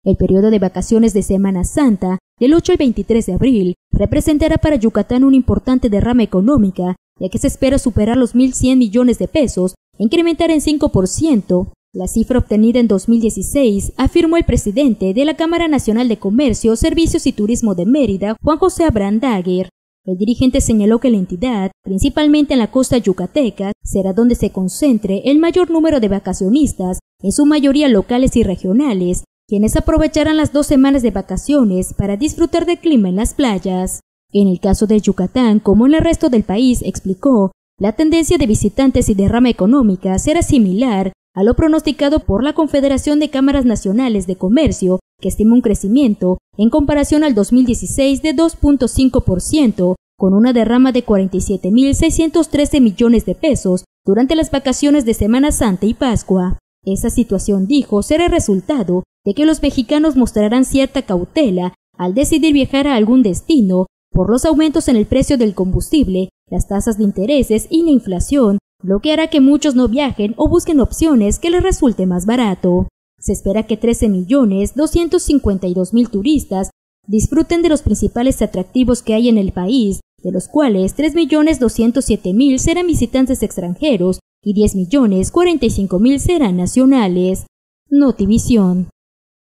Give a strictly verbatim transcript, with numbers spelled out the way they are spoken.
El periodo de vacaciones de Semana Santa, del ocho al veintitrés de abril, representará para Yucatán una importante derrama económica, ya que se espera superar los mil cien millones de pesos e incrementar en cinco por ciento la cifra obtenida en dos mil dieciséis, afirmó el presidente de la Cámara Nacional de Comercio, Servicios y Turismo de Mérida, Juan José Abraham Daguer. El dirigente señaló que la entidad, principalmente en la costa yucateca, será donde se concentre el mayor número de vacacionistas, en su mayoría locales y regionales, quienes aprovecharán las dos semanas de vacaciones para disfrutar del clima en las playas. En el caso de Yucatán, como en el resto del país, explicó, la tendencia de visitantes y derrama económica será similar a lo pronosticado por la Confederación de Cámaras Nacionales de Comercio, que estima un crecimiento en comparación al dos mil dieciséis de dos punto cinco por ciento, con una derrama de cuarenta y siete mil seiscientos trece millones de pesos durante las vacaciones de Semana Santa y Pascua. Esa situación, dijo, será el resultado de que los mexicanos mostrarán cierta cautela al decidir viajar a algún destino por los aumentos en el precio del combustible, las tasas de intereses y la inflación, lo que hará que muchos no viajen o busquen opciones que les resulte más barato. Se espera que trece millones doscientos cincuenta y dos mil turistas disfruten de los principales atractivos que hay en el país, de los cuales tres millones doscientos siete mil serán visitantes extranjeros y diez millones cuarenta y cinco mil serán nacionales. Notivisión.